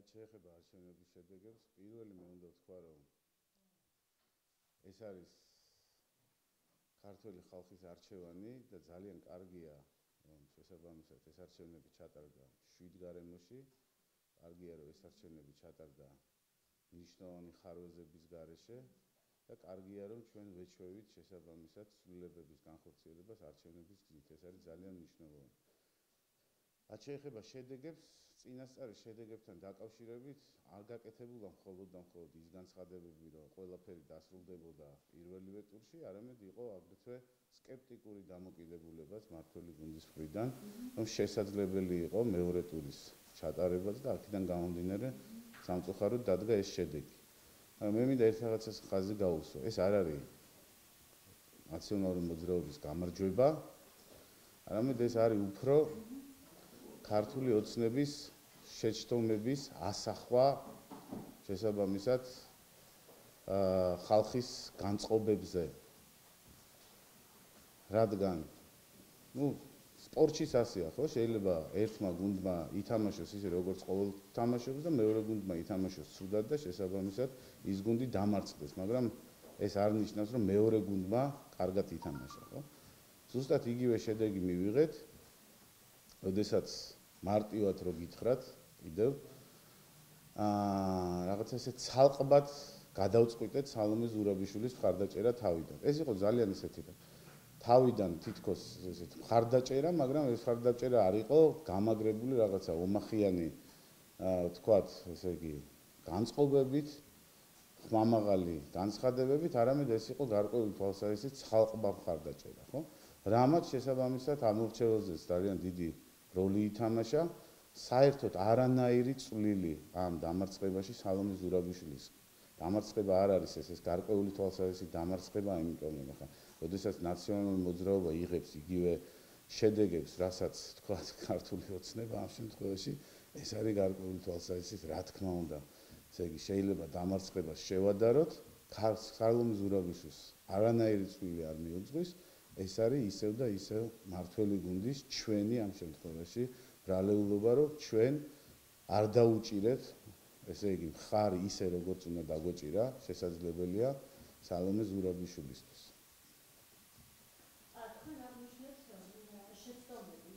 რაც შეეხება არჩევნების შედეგებს, პირველი მე უნდა ვთქვა, რომ ეს არის ქართული ხალხის არჩევანი და ძალიან კარგია, რომ შესაბამისად ეს არჩევნები ჩატარდა 7 გარემოში. კარგია, რომ ეს არჩევნები ჩატარდა მნიშვნელოვანი ხარვეზების გარეშე და კარგია, რომ ჩვენ ვეჩვევით შესაბამისად ცვლილებების განხორციელებას არჩევნების გზით. ეს არის ძალიან მნიშვნელოვანი. რაც შეეხება შედეგებს, წინასწარი შედეგებთან დაკავშირებით არ გაკეთებულა მხოლოდ ის განცხადებები, რომ ყველაფერი დასრულდებოდა პირველივე ტურში, არამედ იყო აგრეთვე სკეპტიკური დამოკიდებულებაც მმართველი გუნდის მხრიდან, რომ შესაძლებელი იყო მეორე ტურის ჩატარებაც და აქედან გამომდინარე სამწუხაროდ დადგა ეს შედეგი. მე მინდა ერთ რაღაცას ხაზი გაუსვა. ეს არ არის ნაციონალური მოძრაობის გამარჯვება, არამედ ეს არის უფრო ქართული ოცნების შეჯდომების ასახვა შესაბამისად ხალხის განწყობებზე. რადგან სპორტშიც ასეა, ხო? შეიძლება ერთმა გუნდმა ითამაშოს ისე როგორც ყოველ თამაშობს და მეორე გუნდმა ითამაშოს ცუდად და შესაბამისად ის გუნდი დამარცხდეს, მაგრამ ეს არ ნიშნავს, რომ მეორე გუნდმა კარგად ითამაშა, ხო? ზუსტად იგივე შედეგი მივიღეთ, როდესაც მარტივად რო გითხრათ, კიდევ რაღაცა ესე ცალყბად გადავწყვიტეთ სალომე ზურაბიშვილის მხარდაჭერა თავიდან. ეს იყო ძალიან ესეთი თავიდან თითქოს ესეთ მხარდაჭერა, მაგრამ ეს მხარდაჭერა არ იყო გამაგრებული რაღაცა ომახიანი, ვთქვათ, ესე იგი, განწყობებით, ხმამაღალი განცხადებებით, არამედ ეს იყო გარკვეული თვალსაზრისით ცალყბა მხარდაჭერა, ხო? რამაც შესაბამისად ამორჩეველზეც ძალიან დიდი როლი ითამაშა. საერთოდ არანაირი წვლილი ამ დამარცხებაში სალომე ზურაბიშვილის დამარცხება არ არის, ეს გარკვეული თვალსაზრისით დამარცხება, იმიტომ რომ ახლა როდესაც ნაციონალური მოძრაობა იღებს იგივე შედეგებს, რასაც თქვათ ქართული ოცნება ამ შემთხვევაში, ეს არის გარკვეული თვალსაზრისით, რა თქმა უნდა, ესე იგი შეიძლება დამარცხებას შევადაროთ, სალომე ზურაბიშვილს არანაირი წვლილი არ მიუძღვის, ეს არის ისევ და ისევ მმართველი გუნდის ჩვენი ამ შემთხვევაში ბრალეულობა, რომ ჩვენ არ დაუჭირეთ, ესე იგი, მხარი ისე როგორც უნდა დაგვეჭირა, შესაძლებელია სალომე ზურაბიშვილისთვის. თქვენ აღნიშნეთ შეცდომები.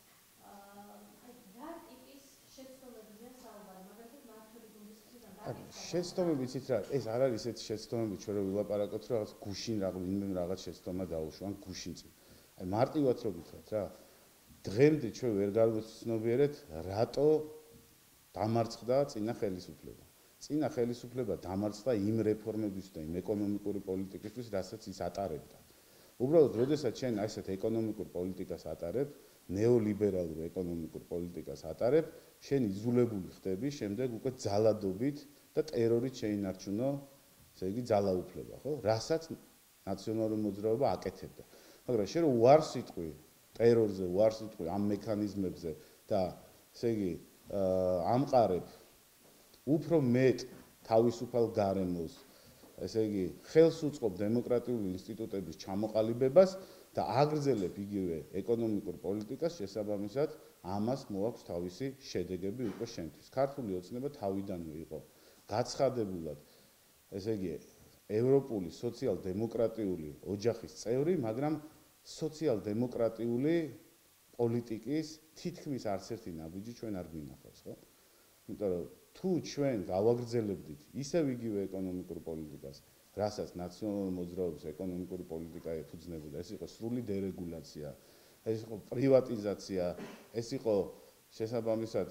რა ტიპის შეცდომებია საუბარი, მაგალითად მმართველი გუნდის მხრიდან დაკითხვა? შეცდომები იცით რა, ეს არ არის ესეთი შეცდომები, ჩვენ რო ვილაპარაკოთ, რომ რაღაც გუშინ რაღაც შეცდომა დაუშვა, ან გუშინ წინ. მარტივად რო გითხრათ რა, დღემდე ჩვენ ვერ გავუცნობიერეთ, რატო დამარცხდა წინა ხელისუფლება. წინა ხელისუფლება დამარცხდა იმ რეფორმებისთვის და იმ ეკონომიკური პოლიტიკისთვის, რასაც ის ატარებდა. უბრალოდ, როდესაც ჩვენ ასეთ ეკონომიკურ პოლიტიკას ატარებ, ნეოლიბერალურ ეკონომიკურ პოლიტიკას ატარებ, შენ იძულებული ხდები შემდეგ უკვე ძალადობით და ტერორით შეინარჩუნო, ესე იგი, ძალაუფლება, ხო? რასაც ნაციონალური მოძრაობა აკეთებდა. მაგრამ შენ რო უარ სიტყვი ტერორზე, უარ სიტყვი ამ მექანიზმებზე და ესე იგი ამყარებ უფრო მეტ თავისუფალ გარემოს, ესე იგი, ხელს უწყობ დემოკრატიული ინსტიტუტების ჩამოყალიბებას და აგრძელებ იგივე ეკონომიკურ პოლიტიკას, შესაბამისად ამას მოაქვს თავისი შედეგები უკვე შენთვის. ქართული ოცნება თავიდანვე იყო გაცხადებულად, ესე იგი, ევროპული სოციალ-დემოკრატიული ოჯახის წევრი, მაგრამ სოციალ-დემოკრატიული პოლიტიკის თითქმის არც ერთი ნაბიჯი ჩვენ არ გვინახავს, ხო? იმიტომ რომ თუ ჩვენ გავაგრძელებდით ისევ იგივე ეკონომიკურ პოლიტიკას, რასაც ნაციონალური მოძრაობის ეკონომიკური პოლიტიკა ეფუძნებოდა, ეს იყო სრული დერეგულაცია, ეს იყო პრივატიზაცია, ეს იყო შესაბამისად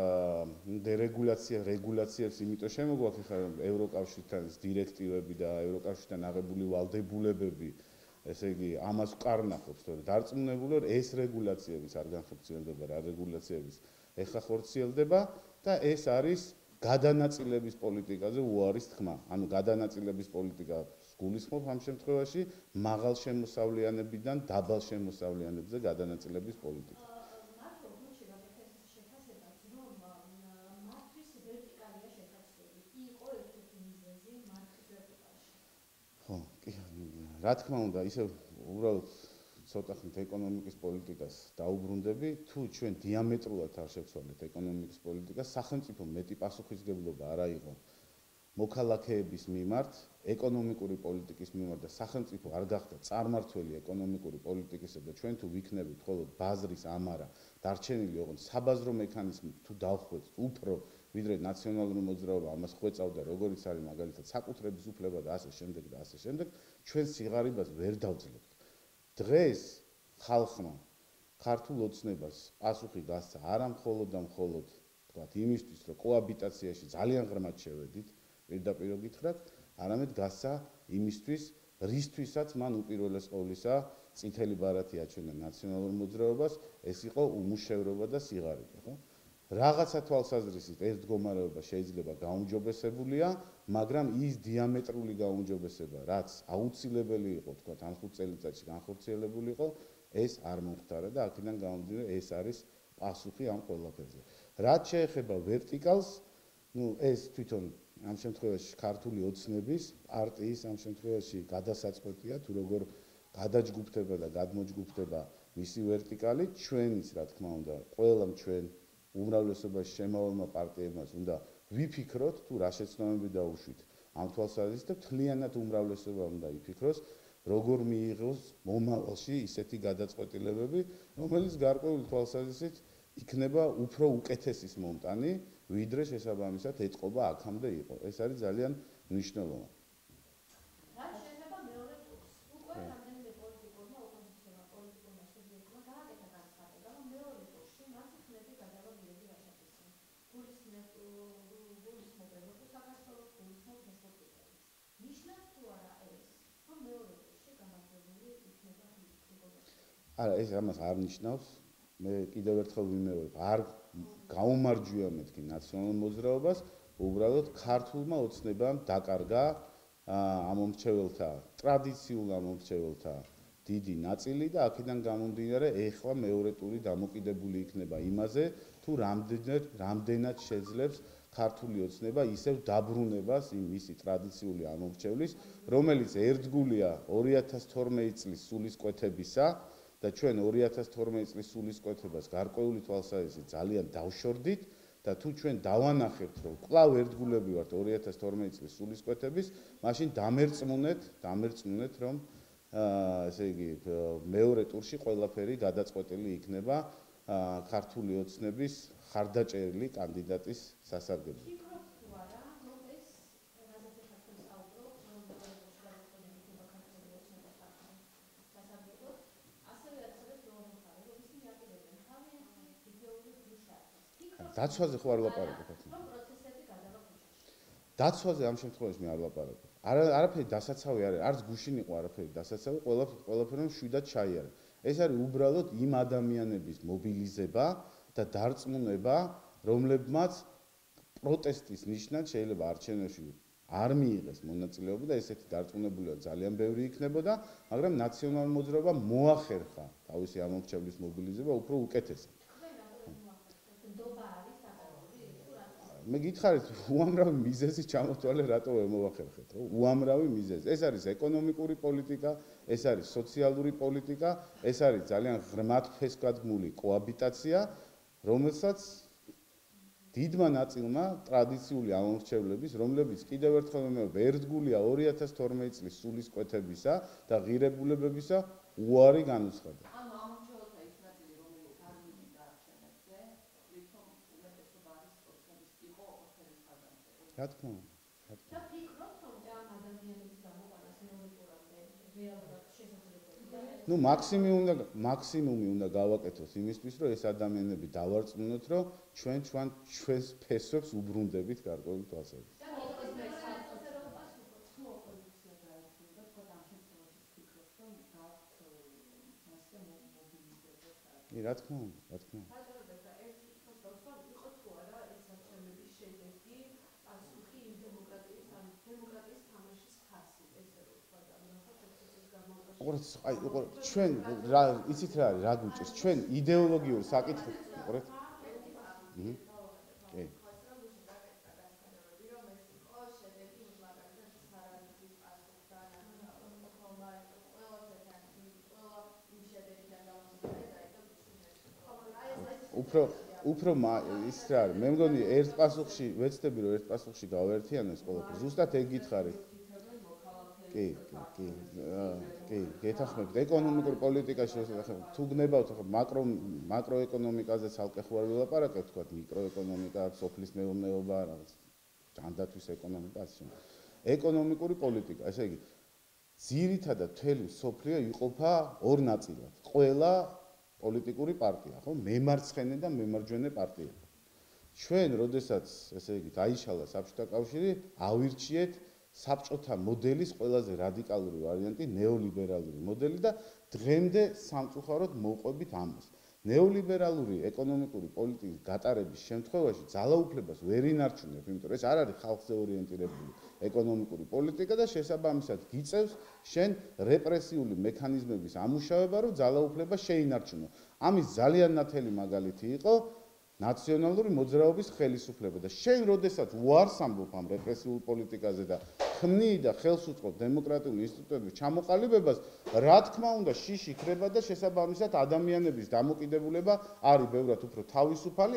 დერეგულაცია, რეგულაციებს, იმიტომ შემოგვაქვს ხა ევროკავშირთან დირექტივები და ევროკავშირთან აღებული ვალდებულებები, ესე იგი, ამას ვკარნახობს, თორე დარწმუნებული ვარ, ეს რეგულაციების არ განხორციელდება, რა რეგულაციების ეხლა ხორციელდება და ეს არის გადანაწილების პოლიტიკაზე უარის თქმა. ანუ გადანაწილების პოლიტიკა გულისხმობს ამ შემთხვევაში მაღალ შემოსავლიანებიდან დაბალ შემოსავლიანებზე გადანაწილების პოლიტიკა. მართლა გუნდში გაკეთეს შეფასებაც, რომ მართვის ვერტიკალია შეთანხმებული. კი იყო ერთ-ერთი მიზეზი მართვის ვერტიკალში. ხო, კი, რა თქმა უნდა, ისე უბრალოდ ცოტა ხნით ეკონომიკის პოლიტიკას დაუბრუნდები, თუ ჩვენ დიამეტრულად არ შევცვალეთ ეკონომიკის პოლიტიკას, სახელმწიფო მეტი პასუხისგებლობა არა იყო მოქალაქეების მიმართ, ეკონომიკური პოლიტიკის მიმართ და სახელმწიფო არ გახდა წარმართველი ეკონომიკური პოლიტიკისა და ჩვენ თუ ვიქნებით მხოლოდ ბაზრის ამარა, დარჩენილი ოღონდ საბაზრო მექანიზმი თუ დავხვეთ უფრო ვიდრე ნაციონალური მოძრაობა ამას ხვეწავდა, როგორიც არის მაგალითად საკუთრების უფლება და ასე შემდეგ და ასე შემდეგ, ჩვენ სიღარიბას ვერ დავძლებთ. დღეს ხალხმა ქართულ ოცნებას პასუხი გასცა არა მხოლოდ და მხოლოდ თქვათ იმისთვის, რომ კოაბიტაციაში ძალიან ღრმად შევედით, პირდაპირ გითხრათ, არამედ გასცა იმისთვის, რისთვისაც მან უპირველეს ყოვლისა წითელი ბარათი აჩვენა ნაციონალურ მოძრაობას, ეს იყო უმუშევრობა და სიღარიბე, ხო? რაღაცა თვალსაზრისით ეს მდგომარეობა შეიძლება გაუმჯობესებულია, მაგრამ ის დიამეტრული გაუმჯობესება, რაც აუცილებელი იყო, თქვათ, ამ 5 წელიწადში განხორციელებული იყო, ეს არ მომხდარა და აქედან გამომდინარე ეს არის პასუხი ამ ყველაფერზე. რაც შეეხება ვერტიკალს, ეს თვითონ ამ შემთხვევაში ქართული ოცნების პარტიის ამ შემთხვევაში გადასაწყვეტია, თუ როგორ გადაჯგუფდება და გადმოჯგუფდება მისი ვერტიკალი, ჩვენის, რა თქმა უნდა, ყველამ ჩვენ უმრავლესობაში შემავალმა პარტიებმაც უნდა ვიფიქროთ, თუ რა შეცდომები დაუშვით ამ თვალსაზრისით და მთლიანად უმრავლესობამ უნდა იფიქროს, როგორ მიიღოს მომავალში ისეთი გადაწყვეტილებები, რომელიც გარკვეული თვალსაზრისით იქნება უფრო უკეთესის მომტანი, ვიდრე შესაბამისად ეთყობა აქამდე იყო. ეს არის ძალიან მნიშვნელოვანი. რაც შეეხება მეორე ტურს, უკვე რამდენიმე პოლიტიკურმა ოპოზიციურმა პოლიტიკურმა სუბიექტმა გააკეთა განცხადება, რომ მეორე ტურში მათ ხმები გადავაგირები რაშაკისიმ. გულისხმობენ როგორც საქართველოს, გულისხმობ რესპუბლიკას. ნიშნავს თუ არა ეს, რომ მეორე ტურში გამარჯვებული იქნება არა, ეს ამას არ ნიშნავს. მე კიდევ ერთხელ ვიმეორებ, არ გაუმარჯვია მეთქი ნაციონალურ მოძრაობას, უბრალოდ ქართულმა ოცნებამ დაკარგა ამომრჩეველთა, ტრადიციულ ამომრჩეველთა დიდი ნაწილი და აქედან გამომდინარე ეხლა მეორე ტური დამოკიდებული იქნება იმაზე, თუ რამდენად შეძლებს ქართული ოცნება ისევ დაბრუნებას იმ მისი ტრადიციული ამომრჩევლის, რომელიც ერთგულია 2012 წლის სულისკვეთებისა და ჩვენ 2012 წლის სულისკვეთებას გარკვეული თვალსაზრისით ძალიან დავშორდით და თუ ჩვენ დავანახებთ, რომ კვლავ ერთგულები ვართ 2012 წლის სულისკვეთების, მაშინ დამერწმუნეთ, რომ ესე იგი მეორე ტურში ყველაფერი გადაწყვეტილი იქნება ქართული ოცნების ხარდაჭერილი კანდიდატის სასარგებლოდ. ფიქრობთ თუ არა, რომ ეს რაზეც ახლა თქვენ საუბრობთ, რომ მეორე ტურში გადაწყვეტილი იქნება ქართული ოცნების სასარგებლოდ, ასევე აცილებს მეორე მხარე, რომ ისინი აპირებენ თავიანთი იდეური გუშაებას. დაცვაზე ხო არ ლაპარაკობ ახლა? რომ პროცესები გადავა ქუჩაში. დაცვაზე ამ შემთხვევაში მე არ ლაპარაკობ. არაფერი დასაცავი არ არის, არც გუშინ იყო არაფერი დასაცავი, ყველაფერმა მშვიდად ჩაიარა. ეს არის უბრალოდ იმ ადამიანების მობილიზება და დარწმუნება, რომლებმაც პროტესტის ნიშნად შეიძლება არჩევნებში არ მიიღეს მონაწილეობა და ესეთი დარწმუნებულება ძალიან ბევრი იქნებოდა, მაგრამ ნაციონალურ მოძრაობა მოახერხა თავისი ამომრჩევლის მობილიზება უფრო უკეთესად. მე გითხარით, უამრავი მიზეზი ჩამოთვალე, რატო ვერ მოახერხეთ, ხო? უამრავი მიზეზი. ეს არის ეკონომიკური პოლიტიკა, ეს არის სოციალური პოლიტიკა, ეს არის ძალიან ღრმად ფესვგადგმული კოაბიტაცია, რომელსაც დიდმა ნაწილმა ტრადიციული ამომრჩევლების, რომლებიც კიდევ ერთხელ ვიმეორებ, ერთგულია 2012 წლის სულისკვეთებისა და ღირებულებებისა უარი განუცხადა. ანუ ამომრჩეველთა ის ნაწილი, რომელიც არ მიდის არჩევნებზე, თვითონ უმეტესობა არის ოცნების იყო ოფერის ხარდამჭერი. რა თქმა უნდა. და ფიქრობთ, რომ ამ ადამიანების გამოყანას მეორე ტურამდე რეალურად შესაძლებელია? მაქსიმუმი უნდა გავაკეთოს იმისთვის, რომ ეს ადამიანები დავარწმუნოთ, რომ ჩვენს ფესვებს უბრუნდებით გარკვეული თვალსაზრისით. რა თქმა უნდა. ჩვენ იცით რა არის, რა გვიჭირს? ჩვენ იდეოლოგიურ საკითხებს ვიყურეთ. უფრო ის რა არის მე მგონი ერთ პასუხში ვეცდები რომ ერთ პასუხში გავერთიანოს ყველაფერს ზუსტად ეგ გითხარით კი გეთახმებით ეკონომიკური პოლიტიკაში თუ გნებავთ ხო მაკროეკონომიკაზე ცალკე ხო არ ვილაპარაკებ თქვა მიკროეკონომიკა სოფლის მეურნეობა რაღაც ჯანდაცვის ეკონომიკა ასე ეკონომიკური პოლიტიკა ესე იგი ძირითადად მთელი სოფლიო იყოფა ორ ნაწილად ყველა პოლიტიკური პარტია ხო მემარცხენე და მემარჯვენე პარტიები ჩვენ როდესაც ესე იგი დაიშალა საბჭოთა კავშირი ავირჩიეთ საბჭოთა მოდელის ყველაზე რადიკალური ვარიანტი ნეოლიბერალური მოდელი და დღემდე სამწუხაროდ მოვყვებით ამას ნეოლიბერალური ეკონომიკური პოლიტიკის გატარების შემთხვევაში ძალაუფლებას ვერ ინარჩუნებ იმიტომ რომ ეს არ არის ხალხზე ორიენტირებული ეკონომიკური პოლიტიკა და შესაბამისად გიწევს შენ რეპრესიული მექანიზმების ამუშავება რომ ძალაუფლება შეინარჩუნო ამის ძალიან ნათელი მაგალითი იყო ნაციონალური მოძრაობის ხელისუფლება და შენ როდესაც უარს ამბობ ამ რეპრესიულ პოლიტიკაზე და ხმნი და ხელს უწყობ დემოკრატიული ინსტიტუტების ჩამოყალიბებას რა თქმა უნდა შიში ხრება და შესაბამისად ადამიანების დამოკიდებულება არის ბევრად უფრო თავისუფალი